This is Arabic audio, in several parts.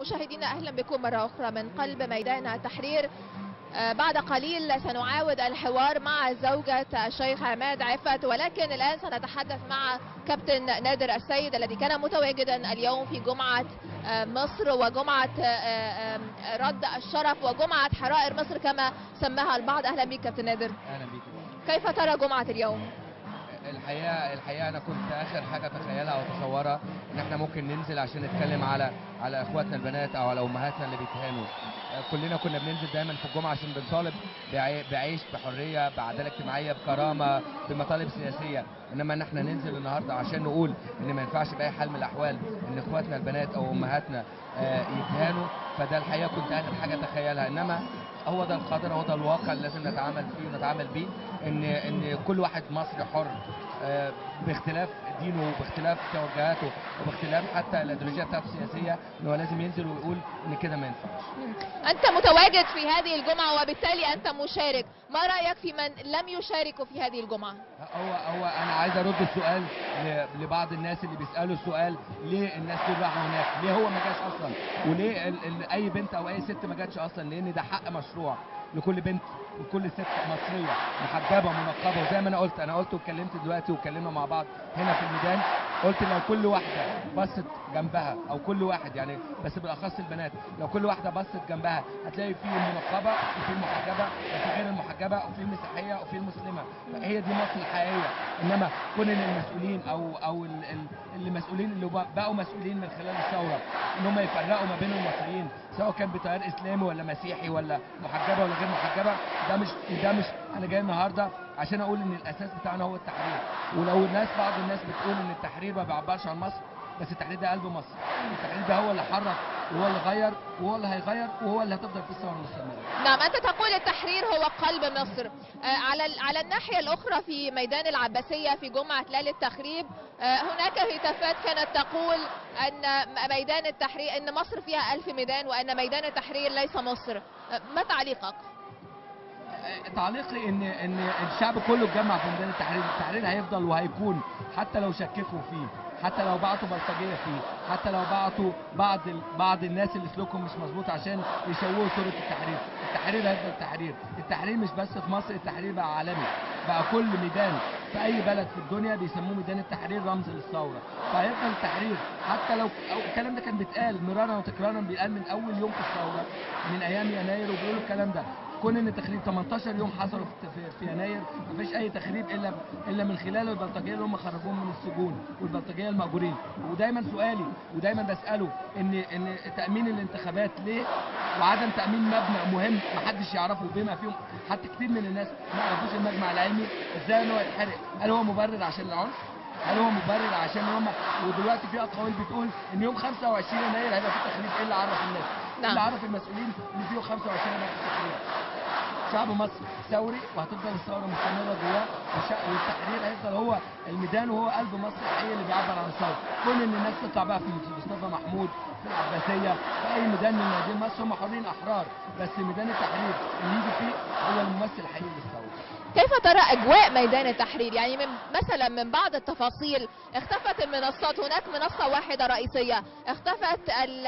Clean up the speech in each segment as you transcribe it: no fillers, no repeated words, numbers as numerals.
مشاهدينا أهلا بكم مرة أخرى من قلب ميدان التحرير. بعد قليل سنعاود الحوار مع زوجة الشيخ عماد عفت، ولكن الآن سنتحدث مع كابتن نادر السيد الذي كان متواجدا اليوم في جمعة مصر وجمعة رد الشرف وجمعة حرائر مصر كما سماها البعض. أهلا بك كابتن نادر. اهلا بيك. كيف ترى جمعة اليوم؟ الحقيقه انا كنت اخر حاجه اتخيلها او اتصورها ان احنا ممكن ننزل عشان نتكلم على اخواتنا البنات او على امهاتنا اللي بيتهانوا. كلنا كنا بننزل دايما في الجمعه عشان بنطالب بعيش، بحريه، بعداله اجتماعيه، بكرامه، بمطالب سياسيه. انما ان احنا ننزل النهارده عشان نقول ان ما ينفعش باي حال من الاحوال ان اخواتنا البنات او امهاتنا يتهانوا، فده الحقيقه كنت اخر حاجه اتخيلها. انما هو ده القدر، هو ده الواقع اللي لازم نتعامل فيه ونتعامل بيه، ان كل واحد مصري حر باختلاف دينه وباختلاف توجهاته وباختلاف حتى الايديولوجيه بتاعته السياسيه، ان هو لازم ينزل ويقول ان كده ما ينفعش. انت متواجد في هذه الجمعه وبالتالي انت مشارك، ما رايك في من لم يشاركوا في هذه الجمعه؟ هو انا عايز ارد السؤال لبعض الناس اللي بيسالوا السؤال ليه الناس دول راحوا هناك؟ ليه هو ما جاش اصلا؟ وليه اي بنت او اي ست ما جاتش اصلا؟ لان ده حق مشروع لكل بنت وكل ست مصريه محجبه ومنقبه. وزي ما انا قلت واتكلمت دلوقتي واتكلمنا مع بعض هنا في الميدان، قلت لو كل واحده بصت جنبها او كل واحد يعني بس بالاخص البنات، لو كل واحده بصت جنبها هتلاقي في المنقبه وفي المحجبه وفي غير المحجبه وفي المسيحيه وفي المسلمه. فهي دي مصر الحقيقيه. انما كون ان المسؤولين او اللي مسؤولين اللي بقوا مسؤولين من خلال الثوره ان هم يفرقوا ما بين المصريين سواء كان بتيار اسلامي ولا مسيحي ولا محجبه ولا غير محجبه، ده مش انا جاي النهارده عشان اقول ان الاساس بتاعنا هو التحرير. ولو بعض الناس بتقول ان التحرير ما بيعبرش عن مصر، بس التحرير ده قلب مصر. التحرير ده هو اللي حرك وهو اللي غير وهو اللي هيغير وهو اللي هتفضل في الثوره المستمره. نعم، انت تقول التحرير هو قلب مصر. على الناحيه الاخرى في ميدان العباسيه في جمعه ليله التخريب هناك هتافات كانت تقول ان ميدان التحرير ان مصر فيها 1000 ميدان وان ميدان التحرير ليس مصر. ما تعليقك؟ تعليقي ان الشعب كله اتجمع في ميدان التحرير. التحرير هيفضل وهيكون حتى لو شككوا فيه، حتى لو بعتوا بلطجيه فيه، حتى لو بعتوا بعض الناس اللي سلوكهم مش مظبوط عشان يشوهوا صوره التحرير. التحرير هيفضل تحرير. التحرير مش بس في مصر، التحرير بقى عالمي، بقى كل ميدان في اي بلد في الدنيا بيسموه ميدان التحرير رمز للثوره. فهيفضل التحرير حتى لو الكلام ده كان بيتقال مرارا وتكرارا، بيتقال من اول يوم في الثوره من ايام يناير وبيقولوا الكلام ده. كون ان تخريب 18 يوم حصلوا في يناير، مفيش اي تخريب الا من خلال البلطجيه اللي هم خرجوهم من السجون والبلطجيه المأجورين. ودايما سؤالي ودايما بساله ان تامين الانتخابات ليه وعدم تامين مبنى مهم محدش يعرفه بما فيهم حتى كتير من الناس ما يعرفوش المجمع العلمي ازاي ان هو يتحرق؟ هل هو مبرر عشان العنف؟ هل هو مبرر عشان هم ودلوقتي في اقاويل بتقول ان يوم 25 يناير هيبقى في تخريب؟ ايه اللي عرف الناس؟ نعم. اللي عرف المسؤولين ان في يوم 25 يناير في تخريب. شعب مصر ثوري وهتفضل الثوره مستمره جواه، والتحرير هيفضل هو الميدان وهو قلب مصر الحقيقي اللي بيعبر عن الثوره. كون ان الناس تطلع بقى في مصطفى محمود في العباسيه في اي ميدان من ميادين مصر هم حرين احرار، بس ميدان التحرير اللي يجي فيه هو الممثل الحقيقي للثوره. كيف ترى اجواء ميدان التحرير؟ يعني مثلا من بعض التفاصيل اختفت المنصات، هناك منصه واحده رئيسيه، اختفت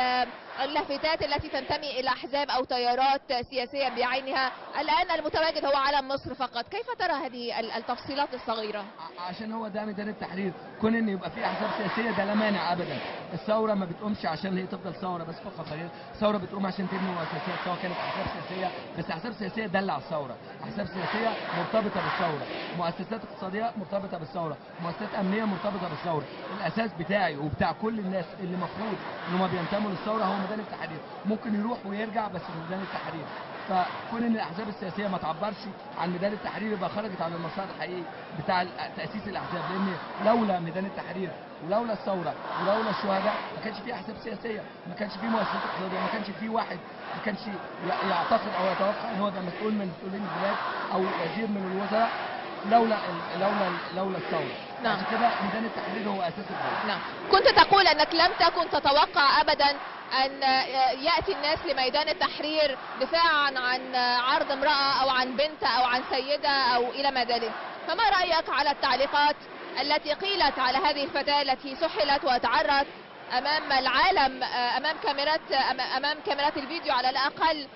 اللافتات التي تنتمي الى احزاب او تيارات سياسيه بعينها، الان المتواجد هو علم مصر فقط. كيف ترى هذه التفصيلات الصغيره؟ عشان هو ده ميدان التحرير. كون ان يبقى في احزاب سياسيه ده لا مانع ابدا. الثوره ما بتقومش عشان هي تفضل ثوره بس فقط، الثوره بتقوم عشان تبني مؤسسات سواء كانت احزاب سياسيه، بس احزاب سياسيه دل على الثوره، احزاب سياسيه مرتبطه بالثوره، مؤسسات اقتصاديه مرتبطه بالثوره، مؤسسات امنيه مرتبطه بالثوره. الاساس بتاعي وبتاع كل الناس اللي المفروض ان هم بينتموا للثوره هو ميدان التحرير. ممكن يروح ويرجع بس في ميدان التحرير. فكون ان الاحزاب السياسيه ما تعبرش عن ميدان التحرير يبقى خرجت عن المسار الحقيقي بتاع تاسيس الاحزاب. لان لولا ميدان التحرير ولولا الثوره ولولا الشهداء ما كانش في احزاب سياسيه، ما كانش في مؤسسات اقتصاديه، ما كانش في واحد ما كانش يعتقد او يتوقع ان هو ده مسؤول من مسؤولين البلاد او وزير من الوزراء لولا الثوره. نعم. عشان كده ميدان التحرير هو اساس الدوله. نعم. كنت تقول انك لم تكن تتوقع ابدا ان ياتي الناس لميدان التحرير دفاعا عن عرض امراه او عن بنت او عن سيده او الى ما ذلك. فما رايك على التعليقات التي قيلت على هذه الفتاه التي سحلت وتعرت امام العالم، امام كاميرات الفيديو على الاقل،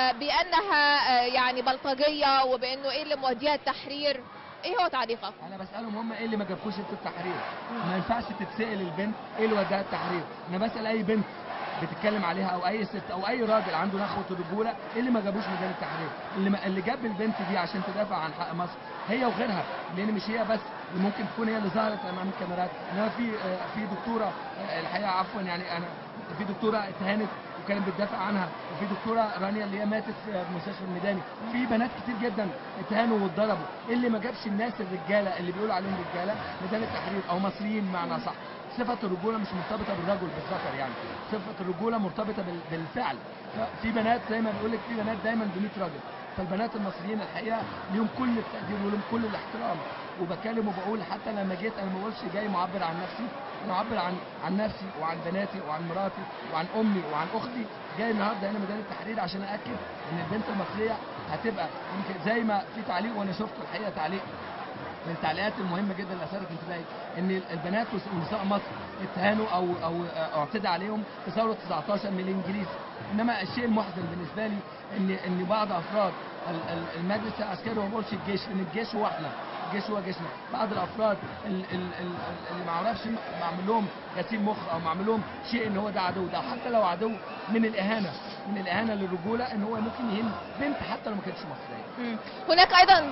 بانها يعني بلطجيه، وبانه ايه اللي موديها التحرير. ايه هو تعليقك؟ انا بسالهم هم ايه اللي ما جابكوش انتوا التحرير؟ ما ينفعش تتسال البنت ايه اللي وداها التحرير. انا بسال اي بنت بتتكلم عليها او اي ست او اي راجل عنده نخوه الرجوله ايه اللي ما جابوش ميدان التحرير. اللي جاب البنت دي عشان تدافع عن حق مصر هي وغيرها، لان مش هي بس اللي ممكن تكون هي اللي ظهرت امام الكاميرات. انما في دكتوره، الحقيقه عفوا يعني انا في دكتوره اتهانت وكانت بتدافع عنها، وفي دكتوره رانيا اللي هي ماتت في مستشفى الميداني، في بنات كتير جدا اتهانوا واتضربوا. ايه اللي ما جابش الناس الرجاله اللي بيقولوا عليهم رجاله ميدان التحرير او مصريين بمعنى صح؟ صفه الرجوله مش مرتبطه بالرجل بالذكر، يعني صفه الرجوله مرتبطه بالفعل. في بنات زي ما بيقول لك في بنات دايما ب 100 راجل. فالبنات المصريين الحقيقه ليهم كل التقدير ولهم كل الاحترام. وبكلم وبقول حتى لما جيت انا ما بقولش جاي معبر عن نفسي، انا معبر عن نفسي وعن بناتي وعن مراتي وعن امي وعن اختي. جاي النهارده هنا ميدان التحرير عشان ااكد ان البنت المصريه هتبقى يمكن زي ما في تعليق وانا شفت الحقيقه تعليق من التعليقات المهمه جدا اللي اثارت انتباهي ان البنات ونساء مصر اتهانوا او اعتدى عليهم في ثوره 19 من الانجليز. انما الشيء المحزن بالنسبه لي ان بعض افراد المجلس العسكري، وما بقولش الجيش لان الجيش هو احنا، الجيش هو جيشنا، بعض الافراد اللي ما اعرفش معمل لهم غسيل مخ او معمل لهم شيء ان هو ده عدو، ده حتى لو عدو من الاهانه للرجوله ان هو ممكن يهين بنت حتى لو ما كانتش مصريه. هناك ايضا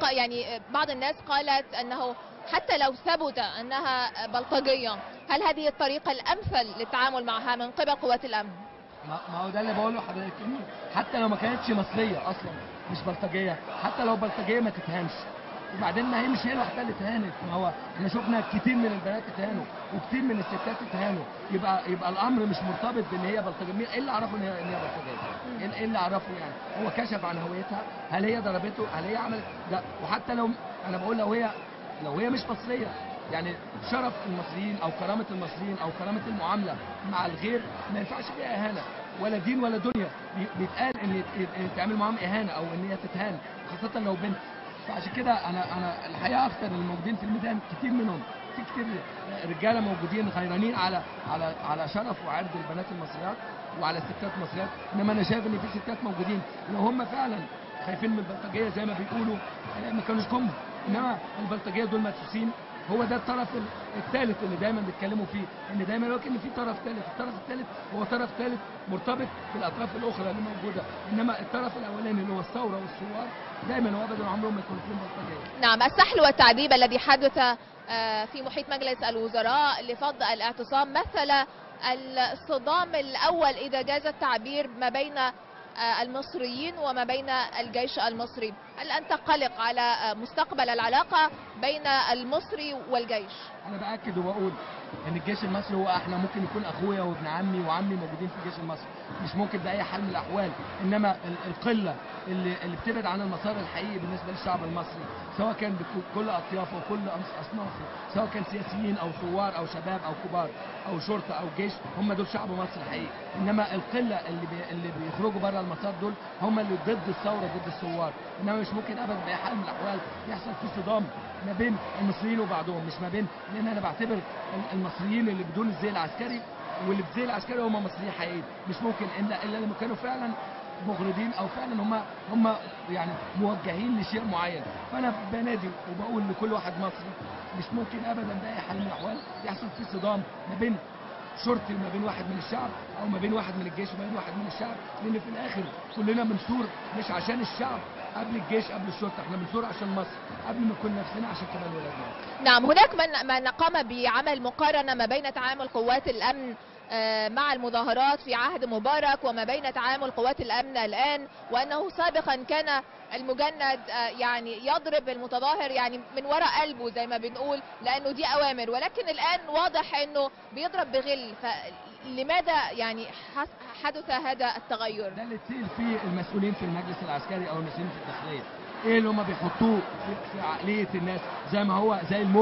بعض الناس قالت انه حتى لو ثبت انها بلطجيه، هل هذه الطريقه الامثل للتعامل معها من قبل قوات الامن؟ ما هو ده اللي بقوله لحضرتك، حتى لو ما كانتش مصريه اصلا مش بلطجيه، حتى لو بلطجيه ما تتهانش. وبعدين ما هي مش هي الوحيده اللي اتهانت، ما هو احنا شفنا كتير من البنات اتهانوا وكتير من الستات اتهانوا. يبقى الامر مش مرتبط بان هي بلطجيه. ايه اللي عرفه ان هي بلطجيه؟ ايه اللي عرفه يعني؟ هو كشف عن هويتها، هل هي ضربته؟ هل هي عملت ده؟ وحتى لو انا بقول لو هي مش مصريه، يعني شرف المصريين او كرامه المصريين او كرامه المعامله مع الغير ما ينفعش فيها اهانه ولا دين ولا دنيا. بيتقال ان تعمل معاهم اهانه او ان هي تتهان، خاصه لو بنت. فعشان كده انا الحقيقه اكثر الموجودين في الميدان كتير منهم، في كتير رجاله موجودين غيرانين على شرف وعرض البنات المصريات وعلى الستات المصريات. انما انا شايف ان في ستات موجودين لو هم فعلا خايفين من البلطجيه زي ما بيقولوا ما كانوش جم. انما البلطجيه دول مدسوسين. هو ده الطرف الثالث اللي دايما بيتكلموا فيه، ان دايما يقول ان في طرف ثالث. الطرف الثالث هو طرف ثالث مرتبط بالاطراف الاخرى اللي موجوده، انما الطرف الاولاني اللي هو الثوره والثوار دايما وابدا عمرهم ما يكونوا فيهم بلطجيه. نعم، السحل والتعذيب الذي حدث في محيط مجلس الوزراء لفض الاعتصام مثل الصدام الاول اذا جاز التعبير ما بين المصريين وما بين الجيش المصري. هل أنت قلق على مستقبل العلاقة بين المصري والجيش؟ أنا بأكد وبقول إن الجيش المصري هو إحنا ممكن يكون أخويا وابن عمي وعمي موجودين في الجيش المصري، مش ممكن بأي حال من الأحوال. إنما القلة اللي بتبعد عن المسار الحقيقي بالنسبة للشعب المصري، سواء كان بكل أطيافه وكل أصنافه، سواء كان سياسيين أو ثوار أو شباب أو كبار أو شرطة أو جيش، هم دول شعب مصر الحقيقي. إنما القلة اللي بيخرجوا بره المسار دول هم اللي ضد الثورة ضد الثوار. إنما مش ممكن أبدا بأي حال من الأحوال يحصل في صدام ما بين المصريين وبعضهم، مش ما بين، لأن أنا بعتبر المصريين اللي بدون الزي العسكري واللي بالزي العسكري هم مصريين حقيقيين. مش ممكن إلا لما كانوا فعلا مغرضين او فعلا هم يعني موجهين لشيء معين. فانا بنادي وبقول لكل واحد مصري مش ممكن ابدا باي حال من الاحوال يحصل في صدام ما بين شرطي وما بين واحد من الشعب او ما بين واحد من الجيش وما بين واحد من الشعب، لان في الاخر كلنا بنثور مش عشان الشعب قبل الجيش قبل الشرطه، احنا بنثور عشان مصر قبل ما نكون نفسنا عشان كمان ولادنا. نعم، هناك من قام بعمل مقارنه ما بين تعامل قوات الامن مع المظاهرات في عهد مبارك وما بين تعامل قوات الامن الان، وانه سابقا كان المجند يعني يضرب المتظاهر يعني من وراء قلبه زي ما بنقول لانه دي اوامر، ولكن الان واضح انه بيضرب بغل. فلماذا يعني حدث هذا التغير؟ ده اللي تسأل فيه المسؤولين في المجلس العسكري او المسؤولين في الداخليه، ايه اللي هم بيحطوه في عقليه الناس زي ما هو زي الموجه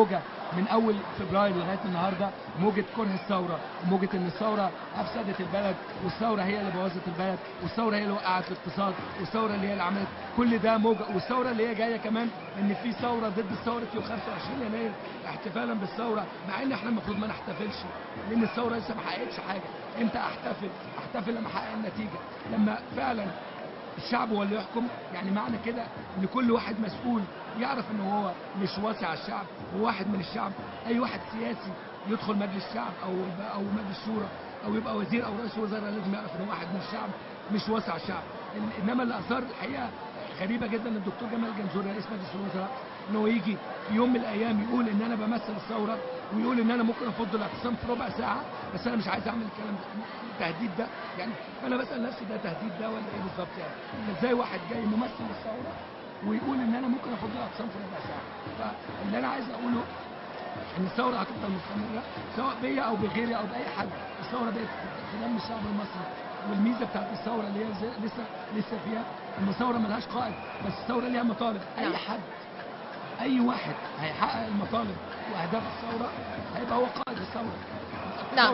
من اول فبراير لغايه النهارده موجه كره الثوره، وموجه ان الثوره افسدت البلد، والثوره هي اللي بوظت البلد، والثوره هي اللي وقعت الاقتصاد، والثوره اللي هي اللي عملت كل ده موجه، والثوره اللي هي جايه كمان ان في ثوره ضد ثوره يوم 25 يناير احتفالا بالثوره، مع ان احنا المفروض ما نحتفلش لان الثوره لسه ما حققتش حاجه. امتى احتفل لما احقق النتيجه، لما فعلا الشعب هو اللي يحكم. يعني معنى كده ان كل واحد مسؤول يعرف ان هو مش واصي على الشعب، هو واحد من الشعب. اي واحد سياسي يدخل مجلس الشعب او مجلس شورى او يبقى وزير او رئيس وزراء لازم يعرف ان هو واحد من الشعب مش واصي على الشعب. انما اللي اثار الحقيقه غريبه جدا الدكتور جمال جنزور رئيس مجلس الوزراء ان هو يجي في يوم من الايام يقول ان انا بمثل الثوره، ويقول ان انا ممكن افض الاعتصام في ربع ساعه، بس انا مش عايز اعمل الكلام ده. التهديد ده يعني انا بسال نفسي ده تهديد ده ولا ايه بالظبط؟ يعني ازاي واحد جاي ممثل الثوره ويقول ان انا ممكن افض الاعتصام في ربع ساعه؟ فاللي انا عايز اقوله ان الثوره هتفضل مستمره سواء بيا او بغيري او باي حد. الثوره بقت في دم الشعب المصري، والميزه بتاعت الثوره اللي هي لسه فيها ان الثوره ملهاش قائد، بس الثوره ليها مطالب. اي حد اي واحد هيحقق المطالب واهداف الثوره هيبقى هو قائد الثوره. نعم.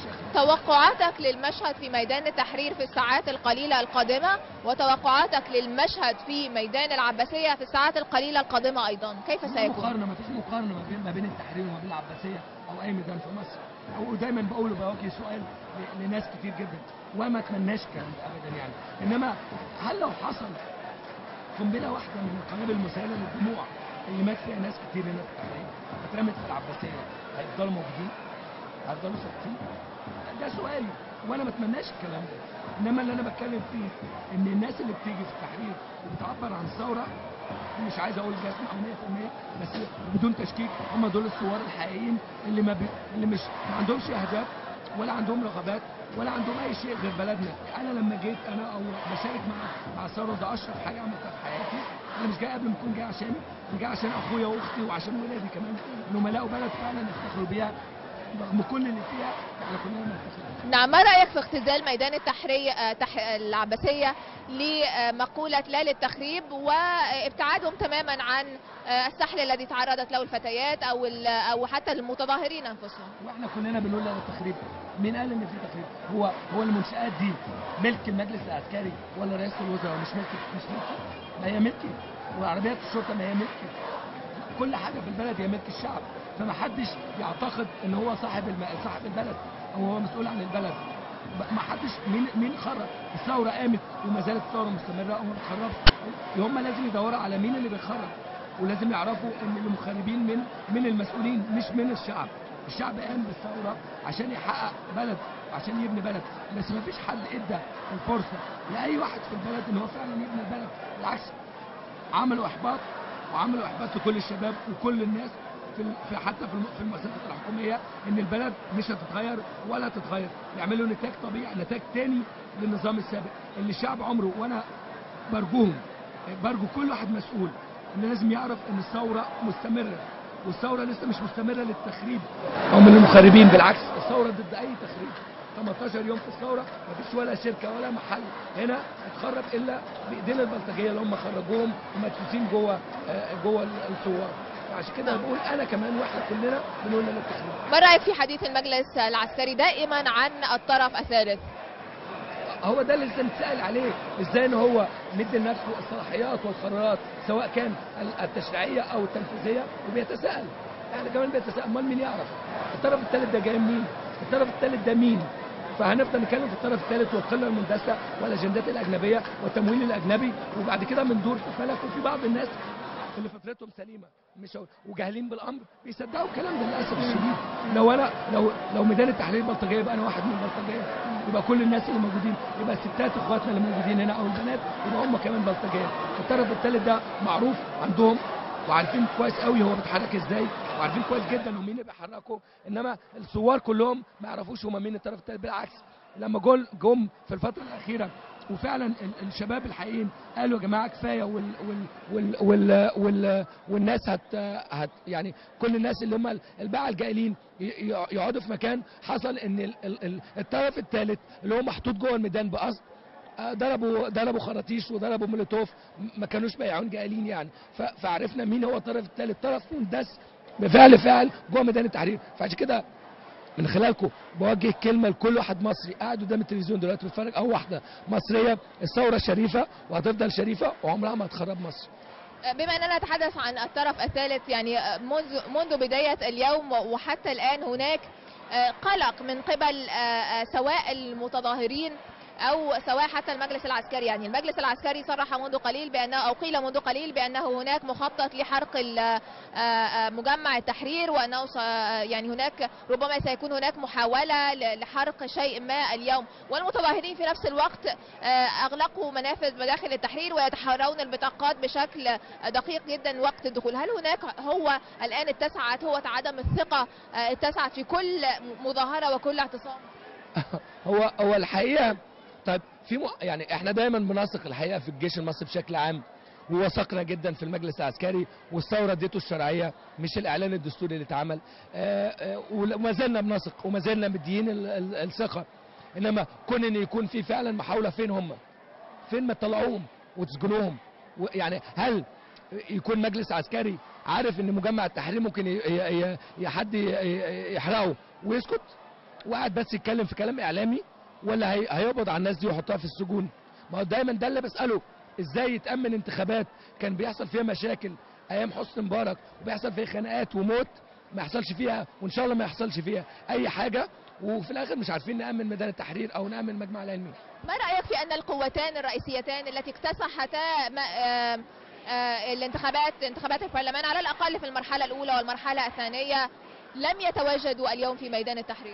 توقعاتك للمشهد في ميدان التحرير في الساعات القليلة القادمة، وتوقعاتك للمشهد في ميدان العباسية في الساعات القليلة القادمة أيضا، كيف سيكون؟ ما فيش مقارنة ما بين التحرير وما بين العباسية أو أي ميدان في مصر. أو دايما بقوله بوجه سؤال لناس كتير جدا وما اتمناش الكلام ده أبدا يعني. إنما هل لو حصل قنبلة واحدة من القنابل المسيلة للدموع اللي مات فيها ناس كتير هنا في التحرير اترمت في العباسية، هيفضلوا موجودين؟ هيفضلوا ثابتين؟ ده سؤالي وانا ما اتمناش الكلام ده. انما اللي انا بتكلم فيه ان الناس اللي بتيجي في التحرير وبتعبر عن الثوره، مش عايز اقول جسم او 100% بس بدون تشكيك هم دول الثوار الحقيقيين اللي مش ما عندهمش اهداف ولا عندهم رغبات ولا عندهم اي شيء غير بلدنا. انا لما جيت انا او بشارك مع الثوره، ده اشرف حاجه عملتها في حياتي. انا مش جاي قبل ما اكون جاي عشاني، انا جاي عشان اخويا واختي وعشان ولادي كمان، انهم يلاقوا بلد فعلا يفتخروا بيها رغم كل اللي فيها. احنا كلنا بنفتخر. نعم، ما رأيك في اختزال ميدان التحرير العباسية لمقولة لا للتخريب وابتعادهم تماما عن السحل الذي تعرضت له الفتيات او حتى المتظاهرين انفسهم؟ واحنا كلنا بنقول لا للتخريب. مين قال ان في تخريب؟ هو المنشآت دي ملك المجلس العسكري ولا رئيس الوزراء؟ مش ملكي. ما هي ملكي. وعربيات الشرطه ما هي ملكي. كل حاجه في البلد هي ملك الشعب. فما حدش يعتقد ان هو صاحب البلد او هو مسؤول عن البلد. ما حدش. مين خرب؟ الثوره قامت وما زالت الثوره مستمره وما بتخربش. هم لازم يدوروا على مين اللي بيخرب، ولازم يعرفوا ان المخربين من المسؤولين مش من الشعب. الشعب قام بالثوره عشان يحقق بلد وعشان يبني بلد، بس ما فيش حد ادى الفرصه لاي واحد في البلد ان هو فعلا يبني البلد. بالعكس، عملوا احباط لكل الشباب وكل الناس حتى في المؤسسات الحكوميه ان البلد مش هتتغير ولا هتتغير. يعملوا نتاج طبيعي، نتاج تاني للنظام السابق اللي الشعب عمره. وانا برجو كل واحد مسؤول ان لازم يعرف ان الثوره مستمره، والثوره لسه مش مستمره للتخريب او من المخربين. بالعكس، الثوره ضد اي تخريب. 18 يوم في الثوره مفيش ولا شركه ولا محل هنا اتخرب الا بايدينا البلطجيه اللي هم خرجوهم ومدسوسين جوه الثوار. عشان كده بقول انا كمان واحنا كلنا بنقول لا للتخريب. ما رايك في حديث المجلس العسكري دائما عن الطرف الثالث؟ هو ده اللي لسه نتسأل عليه، ازاي ان هو مدي لنفسه الصلاحيات والقرارات سواء كان التشريعيه او التنفيذيه، وبيتساءل. احنا كمان بيتساءل، امال مين يعرف الطرف الثالث ده جاي منين؟ الطرف الثالث ده مين؟ فهنفضل نتكلم في الطرف الثالث والقله المندسه والاجندات الاجنبيه والتمويل الاجنبي، وبعد كده بندور في الفلك. وفي بعض الناس اللي فطرتهم سليمه مش وجاهلين بالامر بيصدقوا الكلام ده للاسف الشديد. لو ميدان التحرير بلطجيه يبقى انا واحد من البلطجيه، يبقى كل الناس اللي موجودين، يبقى الستات اخواتنا اللي موجودين هنا او البنات يبقى هم كمان بلطجيه. الطرف الثالث ده معروف عندهم وعارفين كويس قوي هو بيتحرك ازاي، وعارفين كويس جدا هم مين اللي بيحركه. انما الثوار كلهم ما يعرفوش هم مين الطرف الثالث. بالعكس، لما جم في الفتره الاخيره وفعلا الشباب الحقيقيين قالوا يا جماعه كفايه والناس هت يعني كل الناس اللي هم الباعة الجائلين يقعدوا في مكان. حصل ان الطرف الثالث اللي هو محطوط جوه الميدان بقصد ضربوا خراطيش وضربوا مولوتوف، ما كانوش بياعون جائلين يعني. فعرفنا مين هو الطرف الثالث، طرف مندس بفعل جوه ميدان التحرير. فعشان كده من خلالكم بوجه كلمه لكل واحد مصري قاعد قدام التلفزيون دلوقتي بيتفرج او واحده مصريه، الثوره شريفه وهتفضل شريفه وعمرها ما هتخرب مصر. بما اننا نتحدث عن الطرف الثالث، يعني منذ بدايه اليوم وحتى الان هناك قلق من قبل سواء المتظاهرين او سواء حتى المجلس العسكري. يعني المجلس العسكري صرح منذ قليل بانه، او قيل منذ قليل بانه هناك مخطط لحرق مجمع التحرير، وانه يعني هناك ربما سيكون هناك محاوله لحرق شيء ما اليوم. والمتظاهرين في نفس الوقت اغلقوا منافذ مداخل التحرير ويتحرون البطاقات بشكل دقيق جدا وقت الدخول. هل هناك هو الان اتسعت هو عدم الثقه اتسعت في كل مظاهره وكل اعتصام؟ هو الحقيقه طيب يعني احنا دايما بنثق الحقيقه في الجيش المصري بشكل عام، ووثقنا جدا في المجلس العسكري، والثوره اديته الشرعيه مش الاعلان الدستوري اللي اتعمل، وما زلنا بنثق وما زلنا مديين الثقه. انما كون ان يكون في فعلا محاوله، فين ما تطلعوهم وتسجنوهم؟ يعني هل يكون مجلس عسكري عارف ان مجمع التحرير ممكن حد يحرقه ويسكت وقاعد بس يتكلم في كلام اعلامي، ولا هيقبض على الناس دي ويحطها في السجون؟ ما هو دايما ده اللي بساله، ازاي يتامن انتخابات كان بيحصل فيها مشاكل ايام حسني مبارك وبيحصل فيها خناقات وموت، ما يحصلش فيها وان شاء الله ما يحصلش فيها اي حاجه، وفي الاخر مش عارفين نامن ميدان التحرير او نامن المجمع العلمي؟ ما رايك في ان القوتان الرئيسيتان التي اكتسحتا انتخابات البرلمان على الاقل في المرحله الاولى والمرحله الثانيه لم يتواجدوا اليوم في ميدان التحرير؟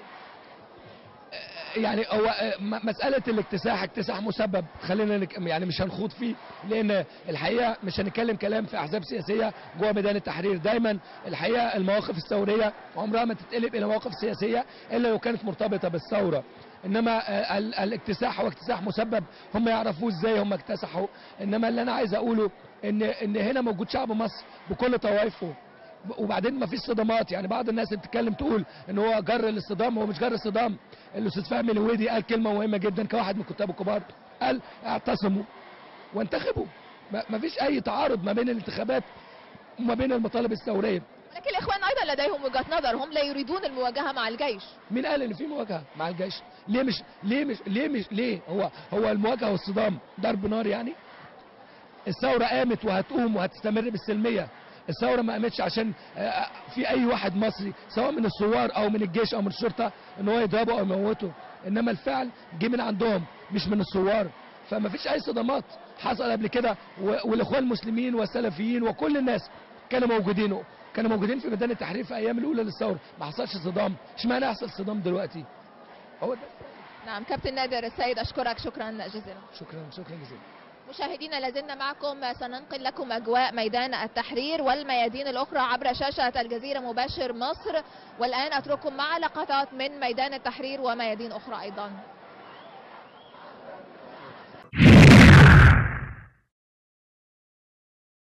يعني هو مسألة اكتساح مسبب، خلينا يعني مش هنخوض فيه، لأن الحقيقة مش هنتكلم كلام في أحزاب سياسية جوه ميدان التحرير. دايما الحقيقة المواقف الثورية عمرها ما تتقلب إلى مواقف سياسية إلا لو كانت مرتبطة بالثورة. إنما الاكتساح هو اكتساح مسبب، هم يعرفوه إزاي هم اكتسحوا. إنما اللي أنا عايز أقوله إن هنا موجود شعب مصر بكل طوائفه، وبعدين ما فيش صدامات. يعني بعض الناس اللي بتتكلم تقول ان هو جر الاصطدام، هو مش جر اصطدام. الاستاذ فهمي الهويدي قال كلمه مهمه جدا كواحد من الكتاب الكبار، قال اعتصموا وانتخبوا. ما فيش اي تعارض ما بين الانتخابات وما بين المطالب الثوريه. لكن الاخوان ايضا لديهم وجهه نظر، هم لا يريدون المواجهه مع الجيش. مين قال ان في مواجهه مع الجيش؟ ليه هو المواجهه والصدام ضرب نار؟ يعني الثوره قامت وهتقوم وهتستمر بالسلميه. الثوره ما قامتش عشان في اي واحد مصري سواء من الثوار او من الجيش او من الشرطه ان هو يضربه او يموته، انما الفعل جه من عندهم مش من الثوار. فما فيش اي صدامات حصل قبل كده، والاخوان المسلمين والسلفيين وكل الناس كانوا موجودين في ميدان التحرير في ايام الاولى للثوره، ما حصلش صدام. اشمعنى يحصل صدام دلوقتي؟ هو ده. نعم كابتن نادر السيد، اشكرك شكرا جزيلا. شكرا جزيلا. مشاهدينا لازلنا معكم، سننقل لكم أجواء ميدان التحرير والميادين الأخرى عبر شاشة الجزيرة مباشر مصر، والآن أترككم مع لقطات من ميدان التحرير وميادين أخرى أيضا.